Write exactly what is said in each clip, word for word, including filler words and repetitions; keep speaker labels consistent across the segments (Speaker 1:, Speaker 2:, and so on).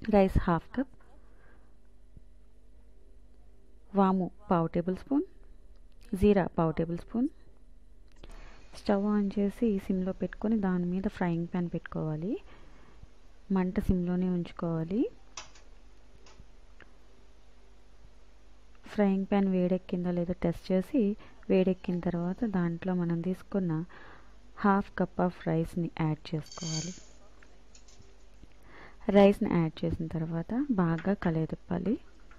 Speaker 1: Rice half cup, వాము పావు table spoon, జీరా పావు టేబుల్ స్పూన్. స్టవ్ ఆన్ చేసి సిమ్లో పెట్టుకొని దాని మీద ఫ్రైయింగ్ ప్యాన్ పెట్టుకోవాలి. మంట సిమ్లోనే ఉంచుకోవాలి. ఫ్రైయింగ్ ప్యాన్ వేడెక్కిందో లేదో టెస్ట్ చేసి వేడెక్కిన తర్వాత దాంట్లో మనం తీసుకున్న హాఫ్ కప్ ఆఫ్ రైస్ని యాడ్ చేసుకోవాలి. రైస్ని యాడ్ చేసిన తర్వాత బాగా కలయతిప్పాలి.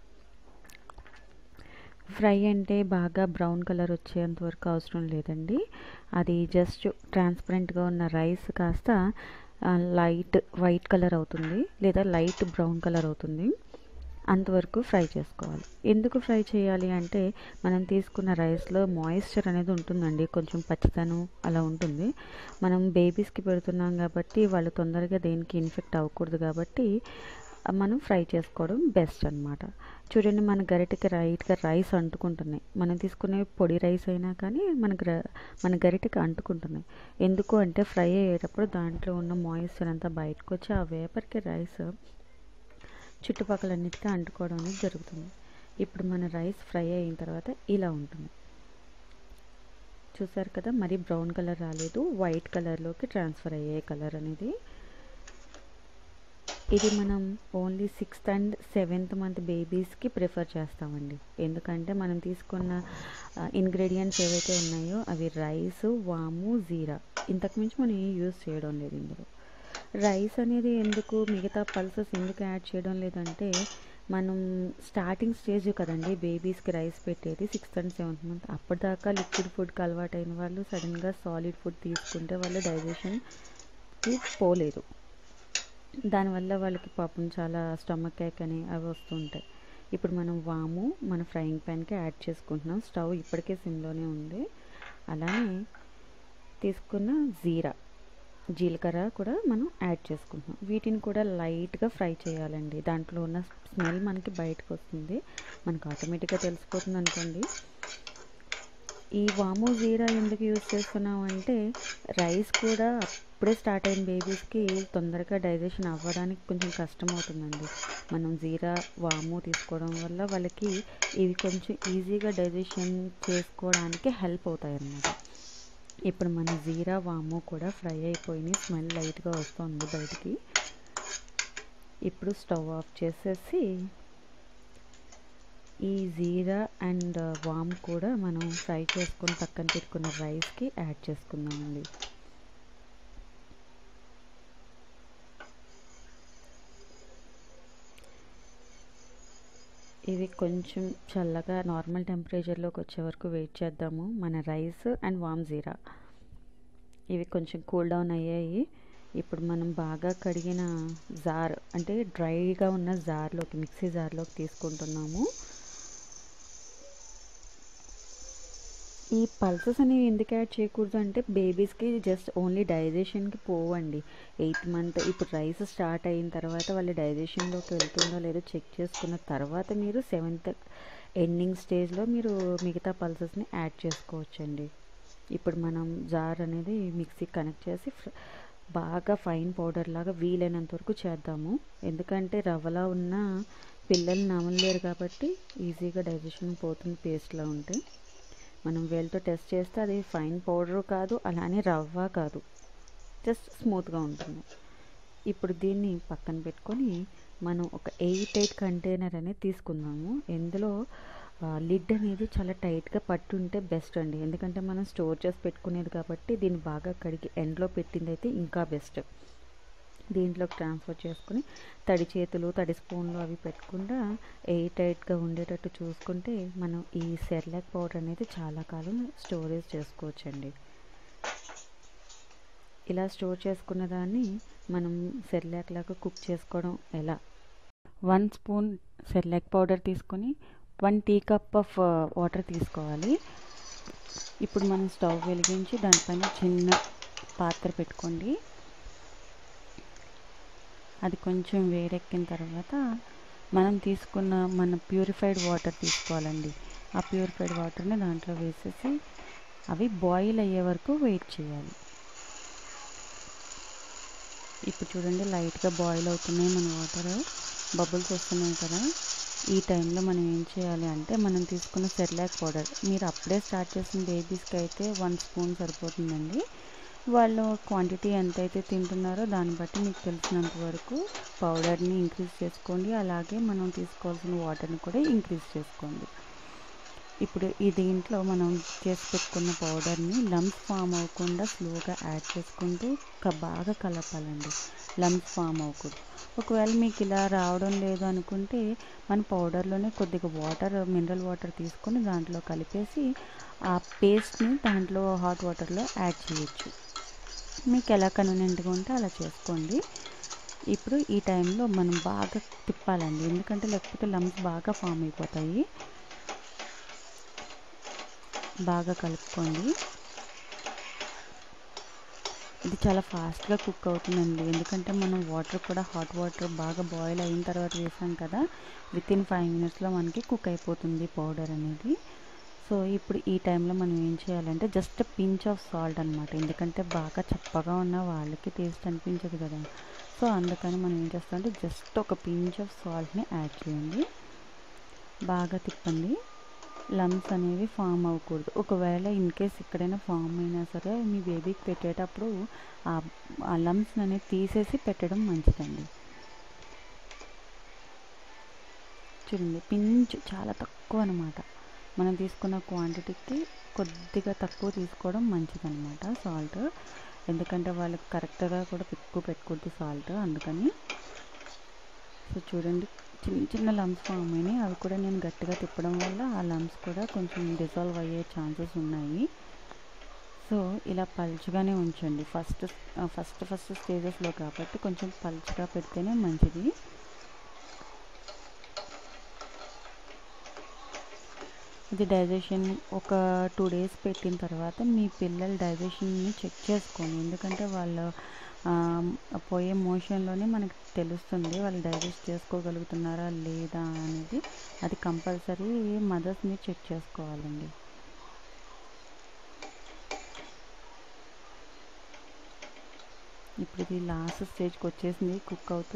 Speaker 1: ఫ్రై అంటే బాగా బ్రౌన్ కలర్ వచ్చేంత వరకు అవసరం లేదండి. అది జస్ట్ ట్రాన్స్పరెంట్గా ఉన్న రైస్ కాస్త లైట్ వైట్ కలర్ అవుతుంది లేదా లైట్ బ్రౌన్ కలర్ అవుతుంది, అంతవరకు ఫ్రై చేసుకోవాలి. ఎందుకు ఫ్రై చేయాలి అంటే మనం తీసుకున్న రైస్లో మాయిశ్చర్ అనేది ఉంటుందండి, కొంచెం పచ్చితనం అలా ఉంటుంది. మనం బేబీస్కి పెడుతున్నాం కాబట్టి వాళ్ళు తొందరగా దేనికి ఇన్ఫెక్ట్ అవ్వకూడదు కాబట్టి మనం ఫ్రై చేసుకోవడం బెస్ట్ అనమాట. చూడండి, మన గరిటెకి రైట్గా రైస్ అంటుకుంటున్నాయి. మనం తీసుకునే పొడి రైస్ అయినా కానీ మన మన గరిటెకి అంటుకుంటున్నాయి. ఎందుకు అంటే ఫ్రై అయ్యేటప్పుడు దాంట్లో ఉన్న మాయిశ్చర్ అంతా బయటకు వచ్చి ఆ వేపర్కి రైస్ చుట్టుపక్కలన్నిటికీ అంటుకోవడం అనేది జరుగుతుంది. ఇప్పుడు మన రైస్ ఫ్రై అయిన తర్వాత ఇలా ఉంటుంది. చూసారు కదా, మరి బ్రౌన్ కలర్ రాలేదు, వైట్ కలర్లోకి ట్రాన్స్ఫర్ అయ్యే కలర్ అనేది. ఇది మనం only sixth and seventh month బేబీస్కి ప్రిఫర్ చేస్తామండి. ఎందుకంటే మనం తీసుకున్న ఇంగ్రీడియంట్స్ ఏవైతే ఉన్నాయో అవి రైస్, వాము, జీరా, ఇంతకుమించి మనం ఏం యూజ్ చేయడం లేదు ఇందులో. రైస్ అనేది ఎందుకు, మిగతా పల్సెస్ ఎందుకు యాడ్ చేయడం లేదంటే మనం స్టార్టింగ్ స్టేజ్ కదండి బేబీస్కి రైస్ పెట్టేది, సిక్స్త్ అండ్ సెవెంత్ మంత్. అప్పటిదాకా లిక్విడ్ ఫుడ్కి అలవాటు అయిన వాళ్ళు సడన్గా సాలిడ్ ఫుడ్ తీసుకుంటే వాళ్ళు డైజెషన్కి పోలేదు. దానివల్ల వాళ్ళకి పాపం చాలా స్టమక్ ఏక్ అని అవి వస్తుంటాయి. ఇప్పుడు మనం వాము మన ఫ్రైయింగ్ ప్యాన్కి యాడ్ చేసుకుంటున్నాం. స్టవ్ ఇప్పటికే సిమ్లోనే ఉంది. అలానే తీసుకున్న జీరా, జీలకర్ర కూడా మనం యాడ్ చేసుకుంటున్నాం. వీటిని కూడా లైట్గా ఫ్రై చేయాలండి. దాంట్లో ఉన్న స్మెల్ మనకి బయటకు వస్తుంది, మనకు ఆటోమేటిక్గా తెలిసిపోతుంది అనుకోండి. ఈ వాము జీరా ఎందుకు యూజ్ చేస్తున్నాం అంటే రైస్ కూడా అప్పుడే స్టార్ట్ అయిన బేబీస్కి తొందరగా డైజెషన్ అవ్వడానికి కొంచెం కష్టం అవుతుందండి. మనం జీరా వాము తీసుకోవడం వల్ల వాళ్ళకి ఇవి కొంచెం ఈజీగా డైజెషన్ చేసుకోవడానికి హెల్ప్ అవుతాయి అన్నమాట. ఇప్పుడు మన జీరా వాము కూడా ఫ్రై అయిపోయి స్మెల్ లైట్గా వస్తుంది బయటికి. ఇప్పుడు స్టవ్ ఆఫ్ చేసేసి ఈ జీరా అండ్ వామ్ కూడా మనం ఫ్రై చేసుకొని పక్కన పెట్టుకున్న రైస్కి యాడ్ చేసుకుందామండి. ఇవి కొంచెం చల్లగా నార్మల్ టెంపరేచర్లోకి వచ్చే వరకు వెయిట్ చేద్దాము. మన రైస్ అండ్ వామ్ జీరా ఇవి కొంచెం కూల్ డౌన్ అయ్యాయి. ఇప్పుడు మనం బాగా కడిగిన జార్ అంటే డ్రైగా ఉన్న జార్లోకి, మిక్సీ జార్లోకి తీసుకుంటున్నాము. ఈ పల్సెస్ అనేవి ఎందుకు యాడ్ చేయకూడదు అంటే బేబీస్కి జస్ట్ ఓన్లీ డైజెషన్కి పోవండి. ఎయిత్ మంత్ ఇప్పుడు రైస్ స్టార్ట్ అయిన తర్వాత వాళ్ళ డైజెషన్లోకి వెళ్తుందో లేదో చెక్ చేసుకున్న తర్వాత మీరు సెవెంత్ ఎండింగ్ స్టేజ్లో మీరు మిగతా పల్సెస్ని యాడ్ చేసుకోవచ్చండి. ఇప్పుడు మనం జార్ అనేది మిక్సీ కనెక్ట్ చేసి బాగా ఫైన్ పౌడర్ లాగా వీలైనంత వరకు చేద్దాము. ఎందుకంటే రవ్వలా ఉన్న పిల్లలు నమలలేరు కాబట్టి ఈజీగా డైజెషన్ పోతుంది పేస్ట్లా ఉంటే. మనం వేలతో టెస్ట్ చేస్తే అది ఫైన్ పౌడర్ కాదు, అలానే రవ్వ కాదు, జస్ట్ స్మూత్గా ఉంటుంది. ఇప్పుడు దీన్ని పక్కన పెట్టుకొని మనం ఒక ఎయిట్ ఎయిట్ కంటైనర్ అనేది తీసుకుందాము. ఇందులో లిడ్ అనేది చాలా టైట్గా పట్టుంటే బెస్ట్ అండి. ఎందుకంటే మనం స్టోర్ చేసి పెట్టుకునేది కాబట్టి దీన్ని బాగా కడిగి ఎండ్లో పెట్టింది అయితే ఇంకా బెస్ట్. దీంట్లోకి ట్రాన్స్ఫర్ చేసుకుని తడి చేతులు తడి స్పూన్లు అవి పెట్టకుండా ఎయిట్ ఎయిట్గా ఉండేటట్టు చూసుకుంటే మనం ఈ సెర్లాక్ పౌడర్ అనేది చాలా కాలం స్టోరేజ్ చేసుకోవచ్చండి. ఇలా స్టోర్ చేసుకున్న దాన్ని మనం సెర్లాక్ లాగా కుక్ చేసుకోవడం ఎలా, వన్ స్పూన్ సెర్లాక్ పౌడర్ తీసుకొని one tea cup of water తీసుకోవాలి. ఇప్పుడు మనం స్టవ్ వెలిగించి దానిపైన చిన్న పాత్ర పెట్టుకోండి. అది కొంచెం వేడెక్కిన తర్వాత మనం తీసుకున్న మన ప్యూరిఫైడ్ వాటర్ తీసుకోవాలండి. ఆ ప్యూరిఫైడ్ వాటర్ని దాంట్లో వేసేసి అవి బాయిల్ అయ్యే వరకు వెయిట్ చేయాలి. ఇప్పుడు చూడండి లైట్గా బాయిల్ అవుతున్నాయి మన వాటర్. బబుల్స్ వస్తున్నాయి కదా, ఈ టైంలో మనం ఏం చేయాలి అంటే మనం తీసుకున్న సెర్లాక్ పౌడర్, మీరు అప్పుడే స్టార్ట్ చేసిన బేబీస్కి అయితే వన్ స్పూన్ సరిపోతుందండి. వాళ్ళు క్వాంటిటీ ఎంతైతే తింటున్నారో దాన్ని బట్టి మీకు తెలిసినంత వరకు పౌడర్ని ఇంక్రీజ్ చేసుకోండి. అలాగే మనం తీసుకోవాల్సిన వాటర్ని కూడా ఇంక్రీజ్ చేసుకోండి. ఇప్పుడు ఈ దీంట్లో మనం చేసి పెట్టుకున్న పౌడర్ని లమ్స్ ఫామ్ అవ్వకుండా స్లోగా యాడ్ చేసుకుంటూ బాగా కలపాలండి. లమ్స్ ఫామ్ అవ్వకూడదు. ఒకవేళ మీకు ఇలా రావడం లేదు అనుకుంటే మన పౌడర్లోనే కొద్దిగా వాటర్, మినరల్ వాటర్ తీసుకొని దాంట్లో కలిపేసి ఆ పేస్ట్ని దాంట్లో హాట్ వాటర్లో యాడ్ చేయొచ్చు. మీకు ఎలా కన్వీనియంట్గా ఉంటే అలా చేసుకోండి. ఇప్పుడు ఈ టైంలో మనం బాగా తిప్పాలండి, ఎందుకంటే లేకపోతే లమ్స్ బాగా ఫామ్ అయిపోతాయి. బాగా కలుపుకోండి. ఇది చాలా ఫాస్ట్గా కుక్ అవుతుందండి, ఎందుకంటే మనం వాటర్ కూడా హాట్ వాటర్ బాగా బాయిల్ అయిన తర్వాత వేసాం కదా, విత్ ఇన్ ఫైవ్ మినిట్స్లో మనకి కుక్ అయిపోతుంది పౌడర్ అనేది. సో ఇప్పుడు ఈ టైంలో మనం ఏం చేయాలంటే జస్ట్ పించ్ ఆఫ్ సాల్ట్ అనమాట, ఎందుకంటే బాగా చప్పగా ఉన్న వాళ్ళకి టేస్ట్ అనిపించదు కదా. సో అందుకని మనం ఏం చేస్తామంటే జస్ట్ ఒక పించ్ ఆఫ్ సాల్ట్ని యాడ్ చేయండి. బాగా తిప్పండి. లమ్స్ అనేవి ఫామ్ అవ్వకూడదు. ఒకవేళ ఇన్ కేస్ ఎక్కడైనా ఫామ్ అయినా సరే మీ బేబీకి పెట్టేటప్పుడు ఆ లమ్స్ అనేది తీసేసి పెట్టడం మంచిదండి. చూడండి, పించ్ చాలా తక్కువ అనమాట, మనం తీసుకున్న క్వాంటిటీకి కొద్దిగా తక్కువ తీసుకోవడం మంచిదన్నమాట సాల్ట్, ఎందుకంటే వాళ్ళకి కరెక్ట్గా కూడా ఎక్కువ పెట్టుకోవద్దు సాల్ట్, అందుకని. సో చూడండి, చిన్న చిన్న లమ్స్ ఫామ్ అయినాయి, అవి కూడా నేను గట్టిగా తిప్పడం వల్ల ఆ లమ్స్ కూడా కొంచెం డిజాల్వ్ అయ్యే ఛాన్సెస్ ఉన్నాయి. సో ఇలా పల్చగానే ఉంచండి, ఫస్ట్ ఫస్ట్ ఫస్ట్ స్టేజెస్లో కాబట్టి కొంచెం పల్చగా పెడితేనే మంచిది. ఇది డైజెషన్ ఒక టూ డేస్ పెట్టిన తర్వాత మీ పిల్లల డైజెషన్ని చెక్ చేసుకోండి, ఎందుకంటే వాళ్ళు పోయే మోషన్లోనే మనకి తెలుస్తుంది వాళ్ళు డైజెస్ట్ చేసుకోగలుగుతున్నారా లేదా అనేది. అది కంపల్సరీ మదర్స్ మీరు చెక్ చేసుకోవాలండి. ఇప్పుడు ఇది లాస్ట్ స్టేజ్కి వచ్చేసింది కుక్ అవుతూ.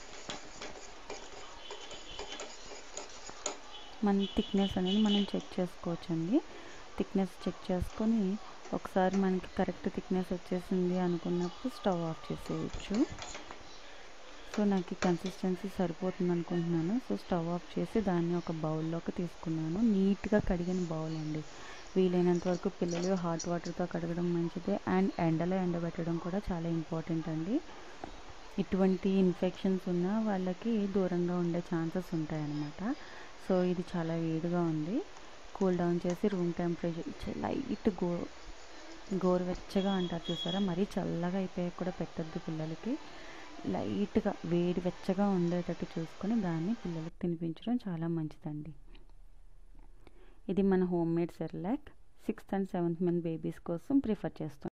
Speaker 1: మన థిక్నెస్ అనేది మనం చెక్ చేసుకోవచ్చండి. థిక్నెస్ చెక్ చేసుకొని ఒకసారి మనకి కరెక్ట్ థిక్నెస్ వచ్చేసింది అనుకున్నప్పుడు స్టవ్ ఆఫ్ చేసేయచ్చు. సో నాకు ఈ కన్సిస్టెన్సీ సరిపోతుంది అనుకుంటున్నాను. సో స్టవ్ ఆఫ్ చేసి దాన్ని ఒక బౌల్లోకి తీసుకున్నాను. నీట్గా కడిగిన బౌల్ అండి, వీలైనంత వరకు పిల్లలు హాట్ వాటర్తో కడగడం మంచిదే, అండ్ ఎండలో ఎండబెట్టడం కూడా చాలా ఇంపార్టెంట్ అండి. ఇటువంటి ఇన్ఫెక్షన్స్ ఉన్న వాళ్ళకి దూరంగా ఉండే ఛాన్సెస్ ఉంటాయన్నమాట. సో ఇది చాలా వేడిగా ఉంది, కూల్ డౌన్ చేసి రూమ్ టెంపరేచర్ లైట్ గో గోరువెచ్చగా అంటారు చూసారా, మరీ చల్లగా అయిపోయాక కూడా పెట్టద్దు పిల్లలకి, లైట్గా వేడి వెచ్చగా ఉండేటట్టు చూసుకొని దాన్ని పిల్లలకి తినిపించడం చాలా మంచిదండి. ఇది మన home made Cerelac sixth and seventh month babies కోసం ప్రిఫర్ చేస్తాం.